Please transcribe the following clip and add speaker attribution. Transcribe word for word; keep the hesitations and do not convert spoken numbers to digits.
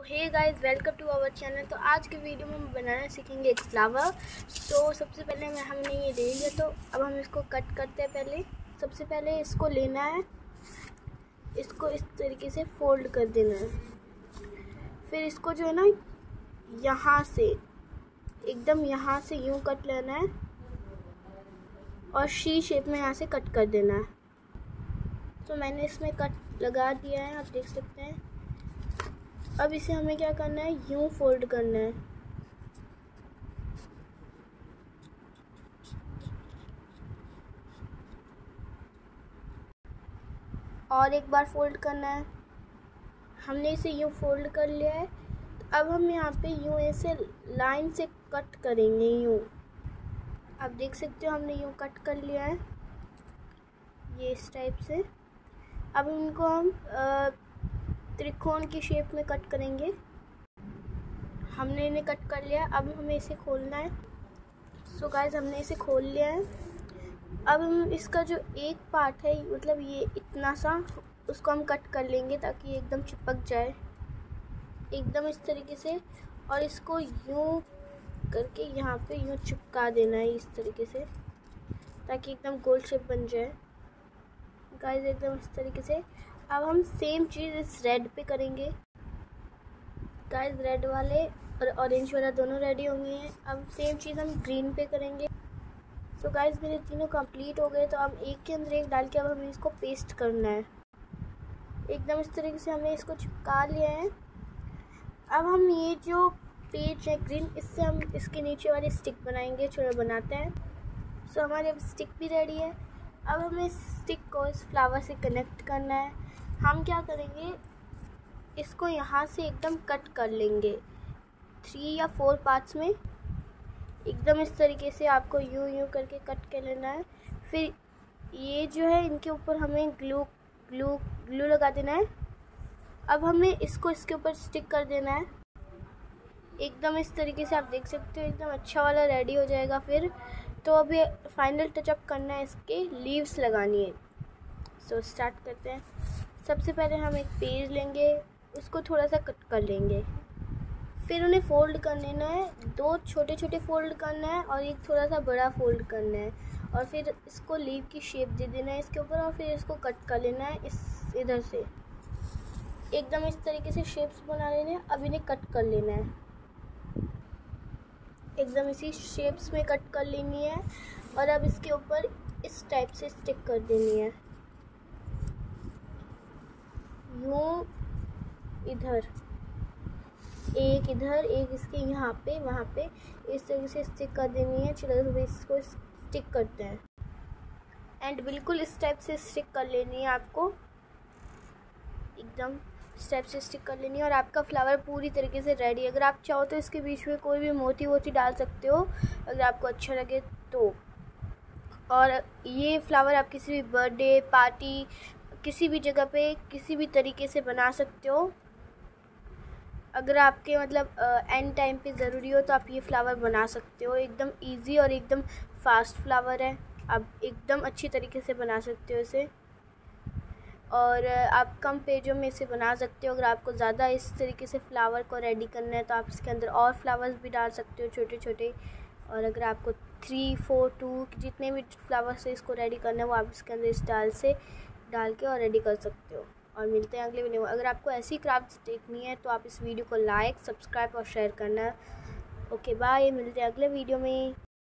Speaker 1: Hey guys, welcome to our channel. तो आज के वीडियो में हम बनाना सीखेंगे एक फ्लावर। तो सबसे पहले मैं हमने ये ले लिया, तो अब हम इसको कट करते हैं। पहले सबसे पहले इसको लेना है, इसको इस तरीके से फोल्ड कर देना है। फिर इसको जो है ना, यहाँ से एकदम यहाँ से यूँ कट लेना है और शी शेप में यहाँ से कट कर देना है। तो मैंने इसमें कट लगा दिया है, आप देख सकते हैं। अब इसे हमें क्या करना है, यूं फोल्ड करना है। और एक बार फोल्ड करना है। हमने इसे यूं फोल्ड कर लिया है। तो अब हम यहाँ पे यूं ऐसे लाइन से कट करेंगे, यूं। आप देख सकते हो हमने यूं कट कर लिया है, ये इस टाइप से। अब इनको हम त्रिकोण की शेप में कट करेंगे। हमने इन्हें कट कर लिया। अब हमें इसे खोलना है। सो गाइस, हमने इसे खोल लिया है। अब हम इसका जो एक पार्ट है, मतलब ये इतना सा, उसको हम कट कर लेंगे ताकि ये एकदम चिपक जाए एकदम इस तरीके से। और इसको यूं करके यहाँ पे यूं चिपका देना है इस तरीके से, ताकि एकदम गोल शेप बन जाए गाइस, एकदम इस तरीके से। अब हम सेम चीज़ इस रेड पे करेंगे गाइस। रेड वाले और ऑरेंज वाला दोनों रेडी हो गए हैं। अब सेम चीज़ हम ग्रीन पे करेंगे। सो गाइस, मेरे तीनों कंप्लीट हो गए। तो अब एक के अंदर एक डाल के अब हमें इसको पेस्ट करना है एकदम इस तरीके से। हमने इसको चिपका लिया है। अब हम ये जो पेज है ग्रीन, इससे हम इसके नीचे वाली स्टिक बनाएंगे। चलो बनाते हैं। सो हमारे अब स्टिक भी रेडी है। अब हमें इस स्टिक को इस फ्लावर से कनेक्ट करना है। हम क्या करेंगे, इसको यहाँ से एकदम कट कर लेंगे थ्री या फोर पार्ट्स में, एकदम इस तरीके से। आपको यूं यूं करके कट कर लेना है। फिर ये जो है, इनके ऊपर हमें ग्लू ग्लू ग्लू लगा देना है। अब हमें इसको इसके ऊपर स्टिक कर देना है एकदम इस तरीके से। आप देख सकते हो एकदम अच्छा वाला रेडी हो जाएगा। फिर तो अभी फाइनल टचअप करना है, इसके लीव्स लगानी है। सो स्टार्ट करते हैं। सबसे पहले हम एक पेज लेंगे, उसको थोड़ा सा कट कर लेंगे। फिर उन्हें फ़ोल्ड कर लेना है, दो छोटे छोटे फ़ोल्ड करना है और एक थोड़ा सा बड़ा फ़ोल्ड करना है। और फिर इसको लीव की शेप दे देना है इसके ऊपर। और फिर इसको कट कर लेना है इस इधर से, एकदम इस तरीके से शेप्स बना लेने हैं। अब इन्हें कट कर लेना है, एकदम इसी शेप्स में कट कर लेनी है। और अब इसके ऊपर इस टाइप से स्टिक कर देनी है, यूँ इधर एक, इधर एक, इसके यहाँ पे वहाँ पे इस तरीके से स्टिक कर देनी है। चलो तो इसको स्टिक करते हैं। एंड बिल्कुल इस टाइप से स्टिक कर लेनी है आपको, एकदम इस टाइप से स्टिक कर लेनी है। और आपका फ्लावर पूरी तरीके से रेडी है। अगर आप चाहो तो इसके बीच में कोई भी मोती वोती डाल सकते हो, अगर आपको अच्छा लगे तो। और ये फ्लावर आप किसी भी बर्थडे पार्टी, किसी भी जगह पे किसी भी तरीके से बना सकते हो। अगर आपके मतलब एंड टाइम पे ज़रूरी हो तो आप ये फ्लावर बना सकते हो। एकदम इजी और एकदम फास्ट फ्लावर है, आप एकदम अच्छी तरीके से बना सकते हो इसे। और आप कम पेजों में इसे बना सकते हो। अगर आपको ज़्यादा इस तरीके से फ्लावर को रेडी करना है तो आप इसके अंदर और फ्लावर्स भी डाल सकते हो, छोटे छोटे। और अगर आपको थ्री फोर टू जितने भी फ्लावर्स से इसको रेडी करना है, वो आप इसके अंदर इस डाल से डाल के और रेडी कर सकते हो। और मिलते हैं अगले वीडियो में। अगर आपको ऐसी क्राफ्ट्स देखनी है तो आप इस वीडियो को लाइक, सब्सक्राइब और शेयर करना। ओके बाय, मिलते हैं अगले वीडियो में।